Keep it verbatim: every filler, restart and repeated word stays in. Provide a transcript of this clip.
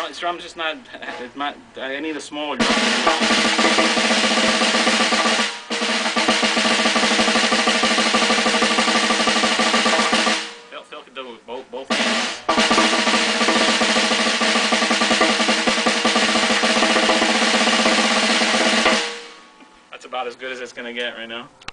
this drum's just not. It's not. I need a smaller drum. Phil, Phil could do it with both both hands. That's about as good as it's gonna get right now.